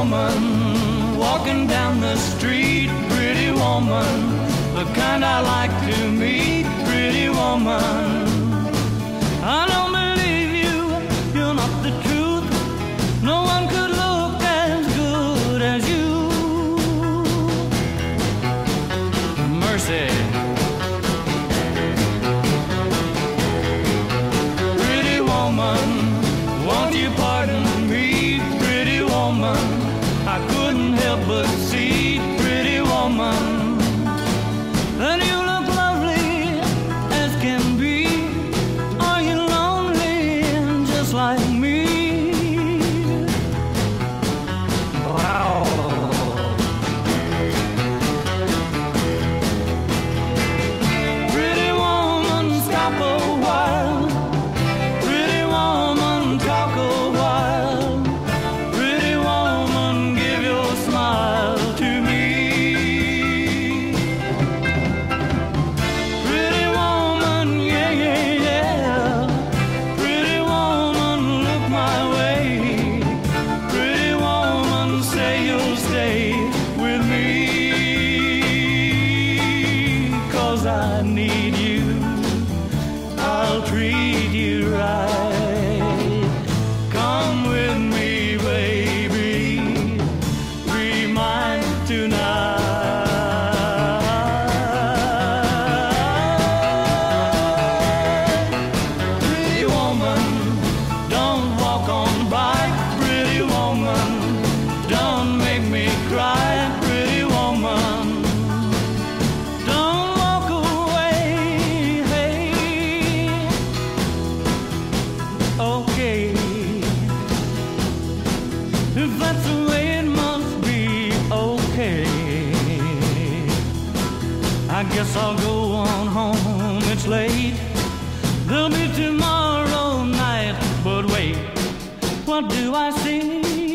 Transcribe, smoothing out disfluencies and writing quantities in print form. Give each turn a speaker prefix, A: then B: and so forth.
A: woman walking down the street, pretty woman, the kind I like to meet, pretty woman. I don't believe you, you're not the truth. No one could look as good as you. Mercy. Pretty woman, won't you pardon me, pretty woman? I couldn't help but see, pretty woman, that you look lovely as can be. Are you lonely just like me? Wow. Pretty woman, stop a while. Pretty woman, talk a while. Pretty woman, give your smile to me. Pretty woman, yeah, yeah, yeah. Pretty woman, look my way. Pretty woman, say you'll stay with me. 'Cause I need you, I'll treat you right. Come with me, baby, be mine tonight. Pretty woman, don't walk on by. Pretty woman, don't make me cry. Pretty woman, don't walk away. Hey, okay, if that's the way it must be, okay. I guess I'll go on home, it's late. There'll be tomorrow night, but wait, what do I see?